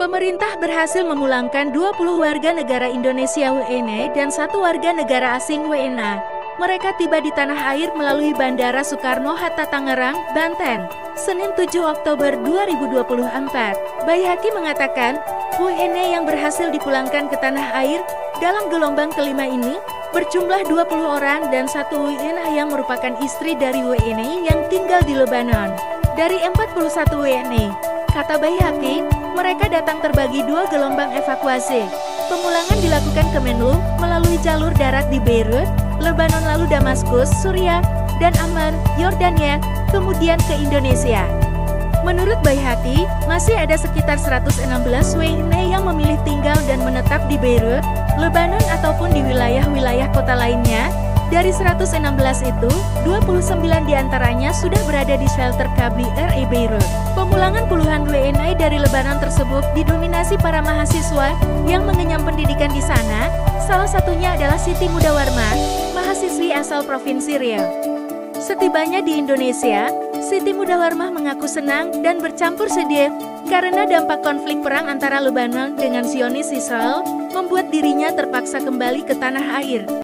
Pemerintah berhasil memulangkan 20 warga negara Indonesia WNA dan 1 warga negara asing WNA. Mereka tiba di tanah air melalui Bandara Soekarno-Hatta Tangerang, Banten, Senin 7 Oktober 2024. Baihaqi mengatakan, WNA yang berhasil dipulangkan ke tanah air dalam gelombang kelima ini berjumlah 20 orang dan 1 WNA yang merupakan istri dari WNA yang tinggal di Lebanon. Dari 41 WNA, kata Baihaqi, mereka datang terbagi 2 gelombang evakuasi. Pemulangan dilakukan ke Menlu melalui jalur darat di Beirut, Lebanon lalu Damaskus, Suriah, dan Amman, Yordania, kemudian ke Indonesia. Menurut Baihaqi, masih ada sekitar 116 WNA yang memilih tinggal dan menetap di Beirut, Lebanon ataupun di wilayah-wilayah kota lainnya. Dari 116 itu, 29 diantaranya sudah berada di shelter KBRI Beirut. Pemulangan puluhan WNA dari Lebanon tersebut didominasi para mahasiswa yang mengenyam pendidikan di sana. Salah satunya adalah Siti Mudawarma, mahasiswi asal Provinsi Riau. Setibanya di Indonesia, Siti Mudawarmah mengaku senang dan bercampur sedih karena dampak konflik perang antara Lebanon dengan Zionis Israel membuat dirinya terpaksa kembali ke tanah air.